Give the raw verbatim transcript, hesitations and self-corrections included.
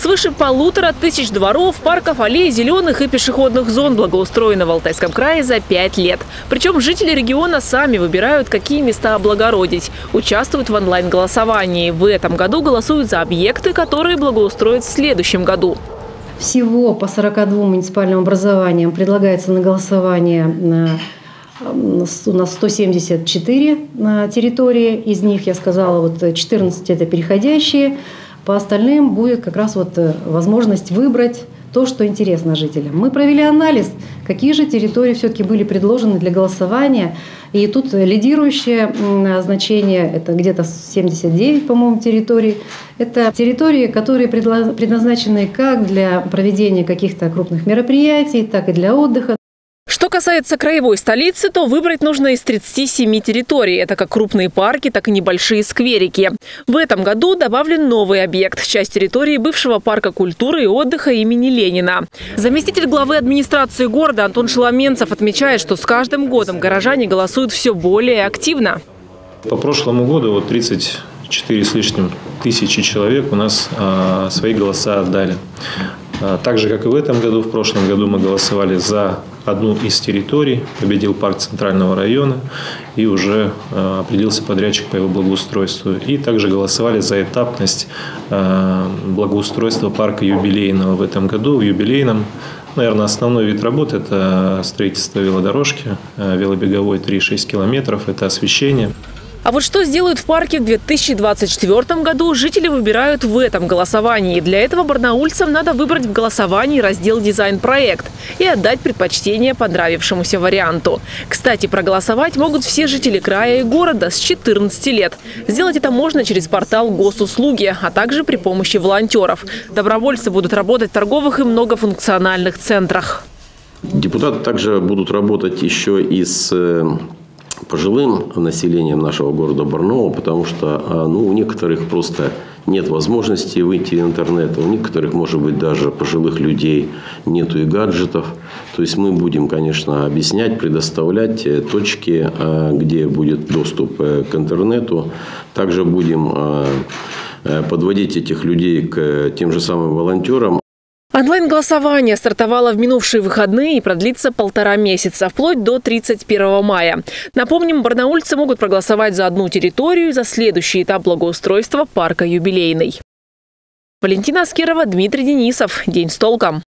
Свыше полутора тысяч дворов, парков, аллей, зеленых и пешеходных зон благоустроено в Алтайском крае за пять лет. Причем жители региона сами выбирают, какие места облагородить. Участвуют в онлайн-голосовании. В этом году голосуют за объекты, которые благоустроят в следующем году. Всего по сорока двум муниципальным образованиям предлагается на голосование у нас сто семьдесят четыре территории. Из них, я сказала, вот четырнадцать это переходящие. По остальным будет как раз вот возможность выбрать то, что интересно жителям. Мы провели анализ, какие же территории все-таки были предложены для голосования. И тут лидирующее значение, это где-то семьдесят девять, по-моему, территорий. Это территории, которые предназначены как для проведения каких-то крупных мероприятий, так и для отдыха. Что касается краевой столицы, то выбрать нужно из тридцати семи территорий. Это как крупные парки, так и небольшие скверики. В этом году добавлен новый объект – часть территории бывшего парка культуры и отдыха имени Ленина. Заместитель главы администрации города Антон Шеломенцев отмечает, что с каждым годом горожане голосуют все более активно. По прошлому году вот тридцать четыре с лишним тысячи человек у нас а, свои голоса отдали. А, так же, как и в этом году, в прошлом году мы голосовали за одну из территорий, победил парк Центрального района и уже э, определился подрядчик по его благоустройству. И также голосовали за этапность э, благоустройства парка юбилейного в этом году. В юбилейном, наверное, основной вид работы – это строительство велодорожки, э, велобеговой три и шесть километров, это освещение. А вот что сделают в парке в две тысячи двадцать четвёртом году, жители выбирают в этом голосовании. Для этого барнаульцам надо выбрать в голосовании раздел «Дизайн-проект» и отдать предпочтение понравившемуся варианту. Кстати, проголосовать могут все жители края и города с четырнадцати лет. Сделать это можно через портал госуслуги, а также при помощи волонтеров. Добровольцы будут работать в торговых и многофункциональных центрах. Депутаты также будут работать еще и с пожилым населением нашего города Барнаула, потому что ну, у некоторых просто нет возможности выйти в интернет, у некоторых, может быть, даже пожилых людей нету и гаджетов. То есть мы будем, конечно, объяснять, предоставлять точки, где будет доступ к интернету. Также будем подводить этих людей к тем же самым волонтерам. Онлайн-голосование стартовало в минувшие выходные и продлится полтора месяца, вплоть до тридцать первого мая. Напомним, барнаульцы могут проголосовать за одну территорию и за следующий этап благоустройства парка юбилейный. Валентина Аскерова, Дмитрий Денисов. День с толком.